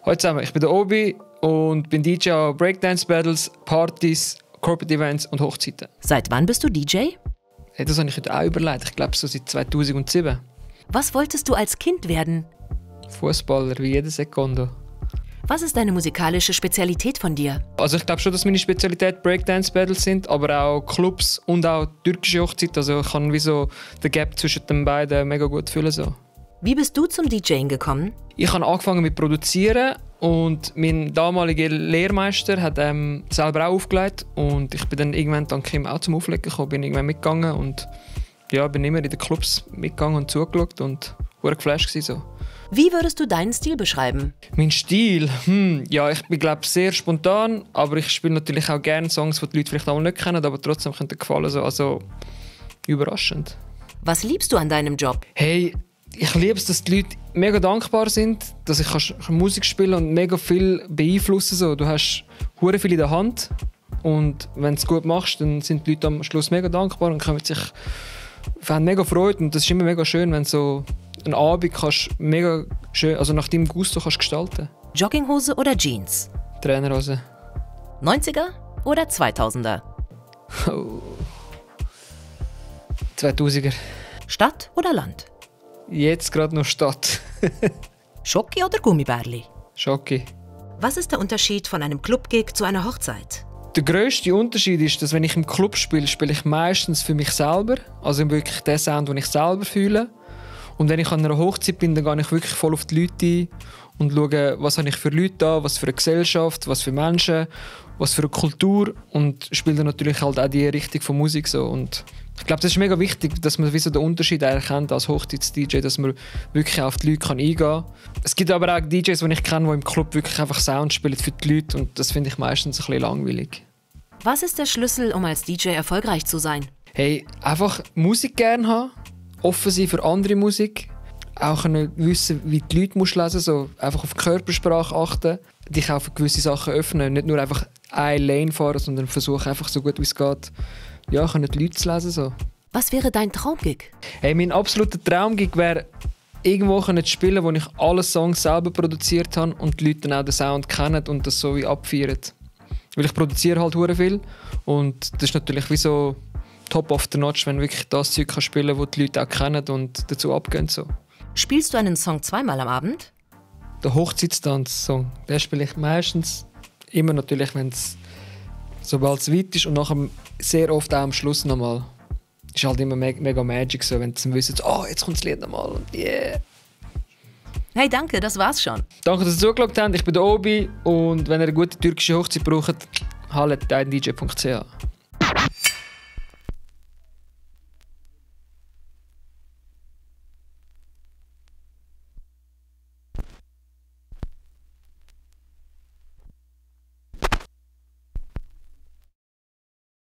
Hallo zusammen, ich bin der Obi und bin DJ an Breakdance-Battles, Partys, Corporate Events und Hochzeiten. Seit wann bist du DJ? Hey, das habe ich heute auch überlegt. Ich glaube, so seit 2007. Was wolltest du als Kind werden? Fußballer, wie jeder Sekondo. Was ist deine musikalische Spezialität von dir? Also ich glaube schon, dass meine Spezialität Breakdance-Battles sind, aber auch Clubs und auch türkische Hochzeit. Also ich kann wie so den Gap zwischen den beiden mega gut fühlen. So. Wie bist du zum DJing gekommen? Ich habe angefangen mit Produzieren und mein damaliger Lehrmeister hat selber auch aufgelegt und ich bin dann irgendwann dank ihm auch zum Auflegen gekommen, bin irgendwann mitgegangen und ja, bin immer in den Clubs mitgegangen und zugeschaut und war geflasht gewesen, so. Wie würdest du deinen Stil beschreiben? Mein Stil? Ja, ich bin glaube sehr spontan, aber ich spiele natürlich auch gerne Songs, die die Leute vielleicht auch nicht kennen, aber trotzdem könnten gefallen. So. Also überraschend. Was liebst du an deinem Job? Hey, ich liebe es, dass die Leute mega dankbar sind, dass ich kann Musik spielen und mega viel beeinflussen kann. So. Du hast hure viel in der Hand und wenn du es gut machst, dann sind die Leute am Schluss mega dankbar und haben mega Freude und das ist immer mega schön, wenn so einen Abend kannst mega schön, also nach deinem Gusto kannst gestalten. Jogginghose oder Jeans? Trainerhose. 90er oder 2000er? Oh. 2000er. Stadt oder Land? Jetzt gerade noch Stadt. Schoki oder Gummibärli? Schoki. Was ist der Unterschied von einem Club-Gig zu einer Hochzeit? Der grösste Unterschied ist, dass wenn ich im Club spiele, spiele ich meistens für mich selber. Also wirklich den Sound, den ich selber fühle. Und wenn ich an einer Hochzeit bin, dann gehe ich wirklich voll auf die Leute ein und schaue, was habe ich für Leute da, was für eine Gesellschaft, was für Menschen, was für eine Kultur und spiele dann natürlich halt auch die Richtung von Musik so. Und ich glaube, das ist mega wichtig, dass man so den Unterschied erkennt als Hochzeits-DJ, dass man wirklich auf die Leute eingehen kann. Es gibt aber auch DJs, die ich kenne, die im Club wirklich einfach Sound spielen für die Leute und das finde ich meistens ein bisschen langweilig. Was ist der Schlüssel, um als DJ erfolgreich zu sein? Hey, einfach Musik gerne haben, offen sein für andere Musik, auch wissen, wie die Leute lesen musst, so einfach auf die Körpersprache achten, dich auch für gewisse Sachen öffnen, nicht nur einfach eine Lane fahren, sondern versuchen einfach so gut wie es geht, ja, die Leute zu lesen. So. Was wäre dein Traumgig? Hey, mein absoluter Traumgig wäre, irgendwo zu spielen, wo ich alle Songs selber produziert habe und die Leute dann auch den Sound kennen und das so wie abfeiern. Weil ich produziere halt hure viel und das ist natürlich wie so top of the notch, wenn du wirklich das Zeug spielen kannst, das die Leute auch kennen und dazu abgehen. So. Spielst du einen Song zweimal am Abend? Der Hochzeitstanz-Song, den spiele ich meistens immer natürlich, sobald es weit ist und nachher sehr oft auch am Schluss nochmal. Ist halt immer mega magic, so, wenn sie wissen, oh, jetzt kommt das Lied nochmal und yeah. Hey, danke, das war's schon. Danke, dass ihr zugeschaut habt. Ich bin der Obi und wenn ihr eine gute türkische Hochzeit braucht, haltet dj.ch.